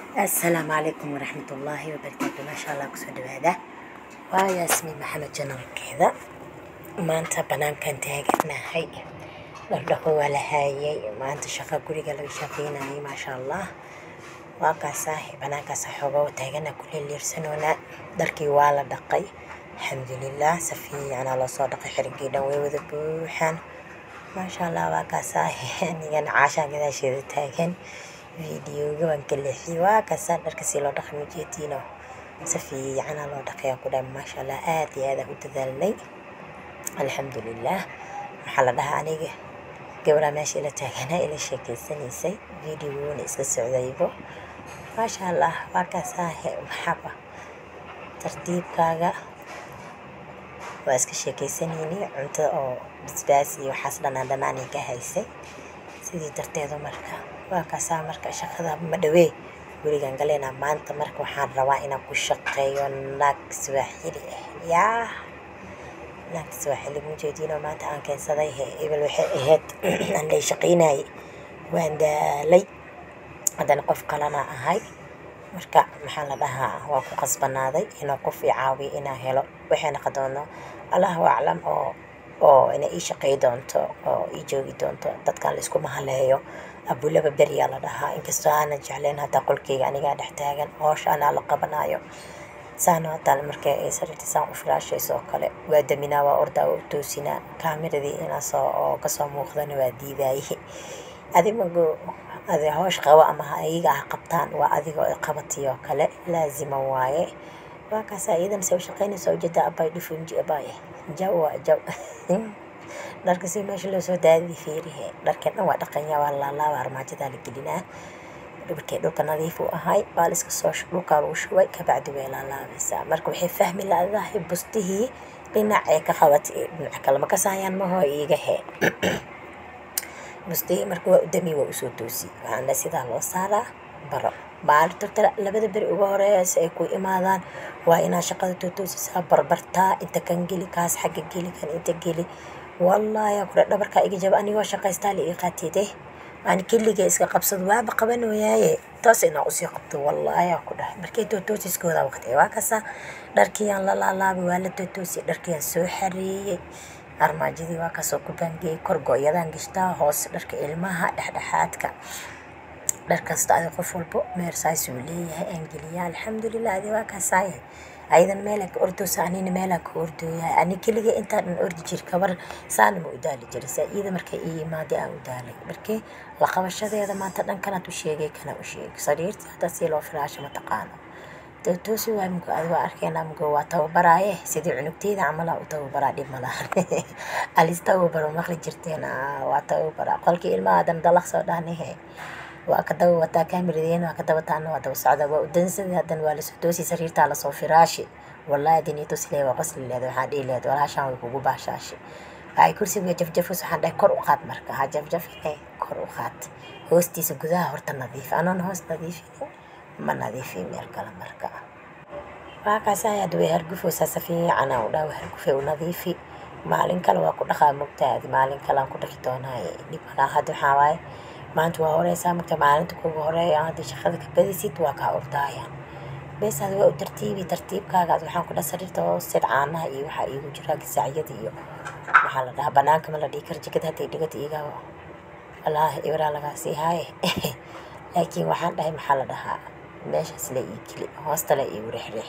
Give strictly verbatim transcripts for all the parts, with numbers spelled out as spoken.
السلام عليكم ورحمة الله وبركاته. ما شاء الله كسر هذا ويا اسمي محمد جنر كذا. ما أنت بنان كنت هاجتنا هاي لو هو لهاي ما أنت شقة قولي قالوا شقينا هاي ما شاء الله. واقع صاحي بنان كصحوبة وتاجنا كل اللي يرسلونا دركي والا دقي الحمد لله سفي أنا على صادق حرقي دوي وذبوحان ما شاء الله. واقع صاحي يعني أنا عشان كذا شيء تاجن فيديو وان كل حوا كسر دركسي لو دخل مجيتينو سفي أنا لو دقيقة كده ما شاء الله آتي هذا وتذلني الحمد لله. محل ده عنيجه قبل ماشي إلى تاجنا إلى شكل سنيسي فيديو نسق السعوديبو ما شاء الله. واقع صاحي محبة ترتيب كاغا واسك شكل سنيني عمت أو بسباسي وحصلنا دناني كهيسي sidii darteedu marka waa ka saa marka shaqada ma dhawee gurigan galena maanta marka waxaan rabaa inaan ku shaqeeyo naag Swahili ah yaa naag Swahili mujeedino maanta aan keensaday hebel waxay ahayd aan la shaqeynay waan daalay hadana qof qalana ahay marka maxaa la dhahaa waa ku qasbanaaday inaan qof i caawiyo inaan helo waxaan qadoono Allahu a'lam oo oo ina ii shaqeey doonto oo ii joogi doonto dadkan la isku mahaleeyo abulaba beriya la dhahaa inkastoo aan jecleen hada qolkeyga aniga dhex taagan hoosh ana la qabanayo saano tal markay ay sarti saan u firaashayso kale waa daminaa waa orda oo toosina kaamiradii ina soo oo ka soo muuqdana waa diiday adimago adi hoosh qaba ama ayaga qabtaan waa adiga oo qabatiyo kale laazima waaye waa ka saayidan soo shaqeynayso jida abay dhifunji abay jaw jaw dharkasi meesha loo soo daadi fiirihe dharkan waa dhaqanya waa la la armaajada la gelinaa dhulka dhulka nadiif u ahay baal iska soo dhulka uu shubay ka bacdi way la laabeysa marka waxay fahmi laadahay bustihi dhinaca ka qabatay dhinaca kale ma ka saayaan ma hoo iiga he bustihi marka waa dami waa soo toosi waxaan sida loo saaraa baro baal tartara labada bari ugu horeeyay ay ku imaadaan waa ina shaqada toosisa barbarta inta kan geli kaas xagga geli kan inta geli wallahi ku dhabarka iga jab aniga shaqaystaa li qaatide aan kiliga iska qabsad waaba qaban waayay taas ina u sii qabto wallahi ku dhahay markay toosiskooda waqti waa kasa dharkiyaan la laalaabay waa la toosi dharkiyaan soo xareeyay armaajadii waa ka soo ku bangay korgooyadan gishtaa hoos dharka ilmaha dhexdhexaadka dharkasta ay qof walbo meersays uu leeyahay angeliya alxamdulillah adi waa ka saay aydan meelak ordo saanina meelak ordo ani kaliya inta dhan ordi jir kabar saan ma u daali jiray saayida markay ii maadi aan u daalay markii la qabashadeeda maanta dhan kana u sheegay kana u sheegay sariirta hada si loo firaasho ma taqaano toosi waa minku adiga arkayna minku waa tababaraaye sidii cunugteeda amala u tababaraa dhib malaha alista u baro maqli jirteena waa tababaraa qolkii ilmaha dan dalaq soo dhaanahay وأكده وتا كاميرين وأكده وتانا وتا وسعدا ودنسد هذا ولا سدوسي سريرت على صوف فراشي والله دني تسلي وقصل اللي هذا حد اللي هذا ولا عشان يبغوا بعشاشي هاي كرسي بيجف جف وسحنا كر وقات مركه هجف جف إيه كر وقات هوستي سجودها هرت نظيف أنا نهوست نظيف ما نظيف مركه مركه وكاسا يدوي هرقف وساسفي أنا ولا هرقف ونظيف مالين كلا وكل خام مبتعد مالين كلا كل خيطان هاي اللي بنا هذا حواي maanta waa horeysa marka maalinta kugu horeeya hadii shaqada ka badisid waa ka ordaya bes hada waa tartiibi tartiibkaaga waxaan ku dhasarirta oo sid caanaha iyo waxa iigu jira gasacyada iyo waxa la dhahaa banaanka ma la dhigi kar jikada hadii dhigata iiga wallahi ibra laga sii hay laakiin waxaan dhahay maxaa la dhahaa meeshaas la ii kili hoosta la ii rixrix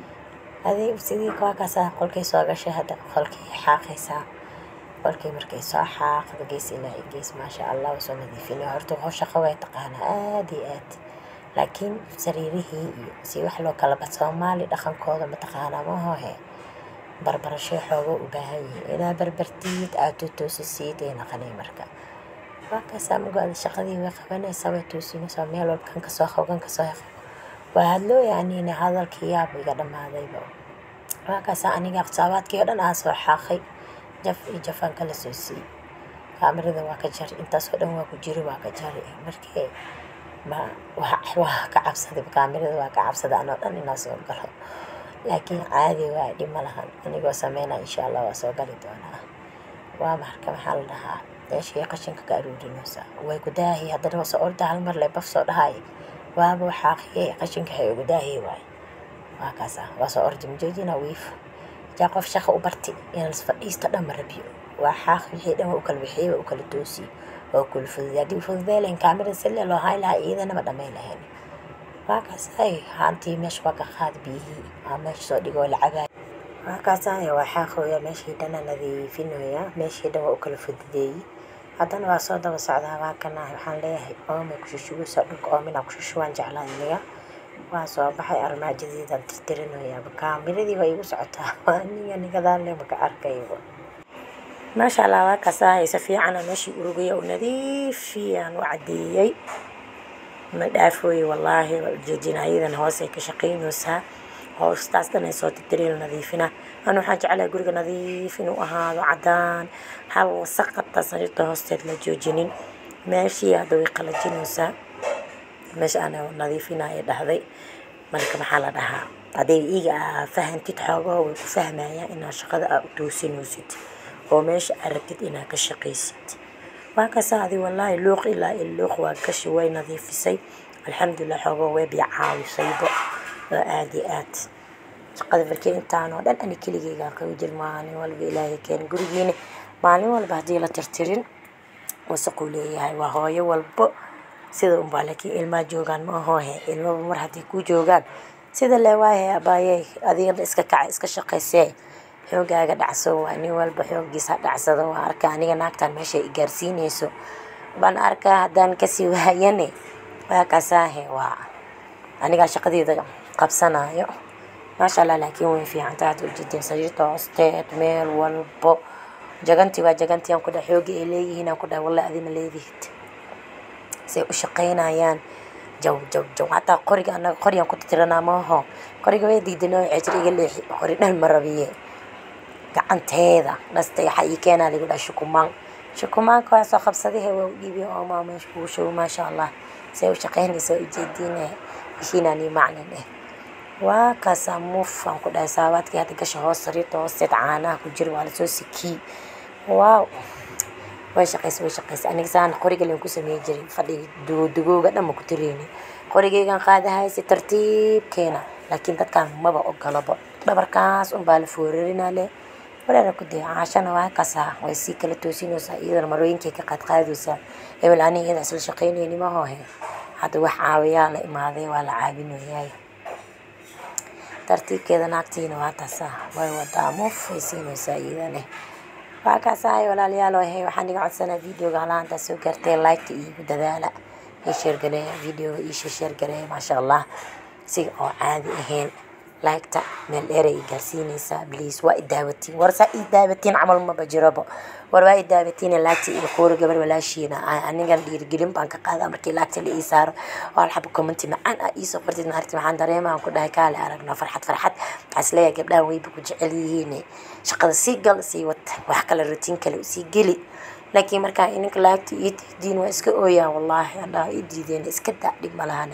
hadii sidii ka kaasa qolkay soo gashay hada qolkay xaaqaysa qolkii markay soo xaaqdo gees ilaa gees ma sha Allah soo nadiifin horta hawsha qaway taqaana aad iyo aad laakiin sariirihii iyo si wax loo kala bad Soomaali dhaqankooda ma taqaana ma hoohe barbarasho xoogo u baahan yihiin ina barbartiid aad toosisiid ee naqanay marka waa ka saamugada shaqadii way qabanaysaa way toosinaysaa meel walkan ka soo xogan ka soo waa loo yaani in hadalkii yaab iga dhamaadayba waa ka saa aniga qsabaadkii dhan aan soo xaaqay jaf jafan kala soo sii kaamirada waa ka jar intaas oo dhan waa ku jiri waa ka jari markii ma wax wax ka cabsaday kaamirada waa ka cabsada anoo dhan ina soo galo laakiin caadi waa dhib malahan anigoo sameeyna insha Allah waa soo gali doonaa waa marka maxaa la dhahaa deeshii qashinka ka aruurinaysa way ku daahi hadana soo orda hal mar leh baf soo dhahay waaba xaaqiyay qashinka hay ugu daahiyay waay waa kaasa waa soo ordi majoojina wiif jaa qof shaqo u barti in fadhiista dhamma rabiyo waa xaaq wixii dhan u kala wixii u kala toosi oo kul fududaadi fududeelen kaamira sille loo hay lahaa iyadana ma dhammayn lahayn waa kaasa ay haantii meesha waa ka qaad biyihii aa meesha soo dhigoo lacagaa waa kaasa waa xaaqooya meeshii dhana nadiifinooya meeshii dhan waa u kala fududeeyey haddana waa soo daba socdaa waa kana waxaan leeyahay oomay ku shushugusa dhulka oomina ku shushuwaan jeclaa iniga waa soo baxay armaajadeedaan tirtirinoyaaba kaamiradii waa igu socotaa waa aniga nigadaale maka arkayba maasha allah waa kasaa si fiicana meeshii urugaya u nadiifiyaan u cadeeyey ma dhaafooye wallaahi joojinaayadana hoos ay ka shaqaynaysaa hoostaas dhan ay soo tirtirin nadiifina أنا waxaan jeclahay guriga nadiif inuu ahaado cadaan hal wasaqata sariirta hoosteed la joojinin meeshii hadda way qalajinaysaa meesha ana nadiifinayo dhahday marka maxaa la dhahaa haday iiga fahantid xoogaa way ku fahmayaan inaad shaqada aad u toosinaysid oo meesha aad rabtid inaad ka shaqaysid waa ka saadi wallaahi luuq ilaa luuq waa gashi way nadiifisay alxamdulillah xoogaa way bicaawisayba aad iyo aad shaqada markii intaan oo dhan ani keligeyga ka wajir maalin walba ilaahay keen gurigeena maalin walba hadii la tirtirin wasaqu leeyahay waa hooyo walba sida un baa laakiin ilma joogan ma hoohe ilma mar hadii ku joogan sida leeyahay abaayay adiga iska kac iska shaqaysay xoogaaga dhacso waa nin walba xoogiisa dhacsado waa arka aniga naagtan meesha i gaarsiinayso baan arka hadaan ka sii waayane waa ka saahe waa aniga shaqadeeda qabsanayo ما شاء الله لكن وين في عنتاد جدا سجيته استيت ميل والبو جاكنتي وجاكنتي أنا كده حوجي إليه هنا كده والله أذي مليذيت سي وشقينا يان جو جو جو حتى قرية أنا قرية كنت ترنا ما هو قرية ويدي دنا عشري قال لي قرينا المرة بيه كعنت هذا نستي حي كان اللي يقول شكومان شكومان كويس خبصة هي وجيبي أو ما مش وشو ما شاء الله سي وشقيني سو جدينا يشيناني معنى waa kaasa muufan ku dhahay saabaadkii hadda gasha hoos sariirta hoosteed caanaha ku jira waa lasoo sikii waaw way shaqaysay way shaqaysay aniga saan qoriga leen ku sameey jiray fadhiga dugooga dhan ma ku tireenay qorigeygan qaadahay si tartiib keena laakiin dadkan maba ogolaba dhabarkaas un baa la foorarina le walaal ku day caashana waa kaasa way si kala toosinaysaa iyadana marooyinkii ka qaad qaadaysaa ebel aniga iyada isla shaqaynayni ma hoohe hadda wax caawiyaa la imaaday waa la caabinayaa ترتيب كذا ناقتين واتسا ويودا موف يسينو سايدانه واكاساي ولا ليالو هي waxaan iga codsanaa video gaalaanta soo gartay like iyo dadaala ee share gareey video iyo share gareey ma sha Allah si oo caadi ahayn like ta meel dheeray gaarsiinaysa please waa idaawatiin warsa idaawatiin amal ma bajirabo war waa idaawatiin like iyo qoor gabar walaashiina aniga dhiirgelin baan ka qaadaa markii like la ii saaro oo alxab comment macaan ii soo qortid maartay waxaan dareemaa ku dhahay kaale aragna farxad farxad asleeya gabdhaha way ku jecel yihiin shaqada si gal si wad wax kala routine kale si gali laakiin marka inka like ii diin waa iska ooyaa wallahi anaa ii diideen iska dhig malahan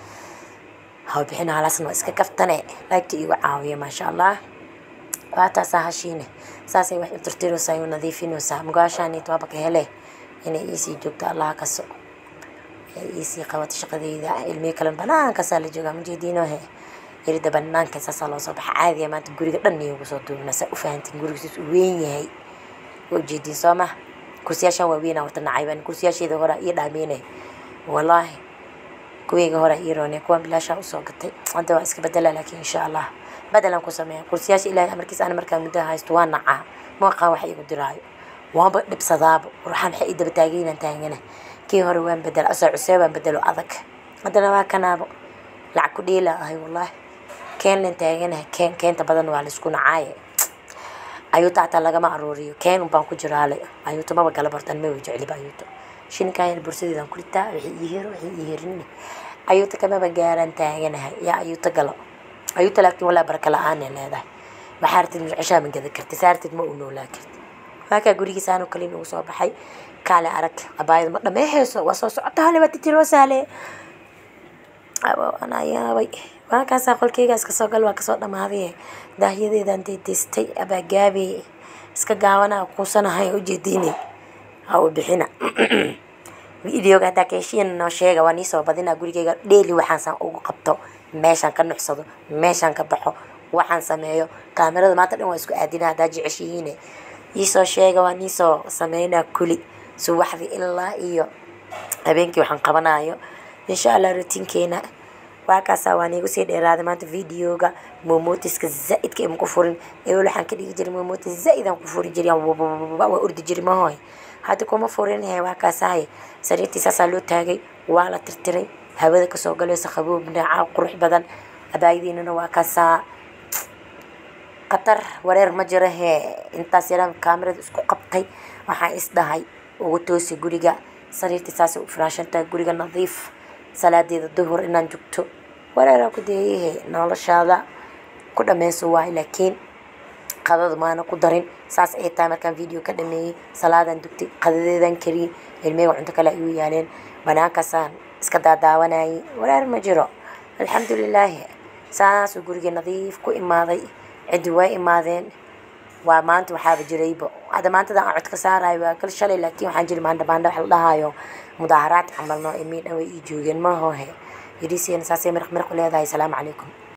هاو بحنا على سنو اسكا كفتني لايك ايو عاوية ما شاء الله واتا ساهشيني ساسي وحي ترتيرو سايو نظيفينو سا مقاشاني توابك هلي إني إيسي جوبتا الله كسو إيسي قوات شقدي إذا علمي كلام بنان كسالي جوغا مجيدينو هي يريد بنان كساسا الله صبح عادي ما تقولي قرني وقصوتو نسا وفهنتين قولي سيس وين هي وجيدين صومه كرسياشا وابينا ورتنا عيبان كرسياشي ذا غرا إيراميني والله كويغا هورا إيروني كوان بلاشا وصوقتي أنت واسك بدلا لكن إن شاء الله بدلا كوسميا كرسياش إلى أمريكا أنا مركا مدة هاي استوان نعا موقع وحي قدرايو وان بلبس ضاب وروحان حي إذا بتاقينا انتاقينا كي هورا وين بدل أسع عسيبا بدلو أذك بدلا ما كان أبو لعكو ديلا هاي والله كان لانتاقينا كان كان تبادن والسكون عاية أيو تعتا لغا ما أروريو كان وبانكو جرالي أيو تماما قلبرتان ميو جعلي بايوتو شين كان البرسيدي دان كلتا وحي يهيرو وحي يهيرني أيوتا كما بقاران تاغنها يا أيوتا قلو أيوتا لكن ولا بركة لآن هذا بحارتي من عشاء من كذا كرت سارتي ما أقولوا لكن هكا قولي سانو كلين وصوب حي كالا أرك أبايد مرة ما يحسوا وصو سعطها لي وتتيرو سالي أبو أنا يا وي هكا ساقل كيغا اسكا سوقل واكا صوتنا ما هذه داهية دي دان تيستي أبا قابي اسكا قاوانا وقوصانا هاي وجديني أو بحنا فيديو هدا كيشين نو sheega waan isoo badina gurigeyga daily waxaan san ugu qabto meeshan ka nuxsado meeshan ka baxo waxaan sameeyo kaamirada maanta dhan waa isku aadina hada jeceshihiin isoo sheega waan isoo sameeyna kuli subaxdii ilaa iyo habeenkii waxaan qabanayo insha Allah routinekeena waa kaasa waan igu sii dheeraada maanta videoga moomotiska zaidka imku furin ee waxaan ka dhigi jiray moomotis zaidan ku furin jiray waa urdi jiray ma hooy hada kuma furin ee waa kaasay sariirtii saasa loo taagay waa la tirtiray hawada ka soo galaysa qaboob naaca qurux badan abaaydiinana waa kaasa qatar wareer ma jira hee intaas yaraan kaamirada isku qabtay waxaan is dhahay ugu toosi guriga sariirtii saasa u firaashanta guriga nadiif salaadeeda duhur inaan joogto wareer ku deeyay noloshaada ku dhameyso waa laakiin qadada maana ku darin saas ay tahay markaan video ka dhameeyay salaadan dugtay qadadeedan kariin ilmeyga cunto kale ay u yaaleen banaankaasaan iska daadaawanayay wareer ma jiro alxamdulillaah saas guriga nadiif ku imaaday cidi way imaadeen waa maanta waxaaba jirayba hada maanta aan cod ka saarayo waa kal shalay laakiin waxaan jiri maanta baanda wax la dhahayo mudaharaad camalno imid way ii joogeen ma hoohe yidhiiseen saasay marq marq leedahay salaamu calaykum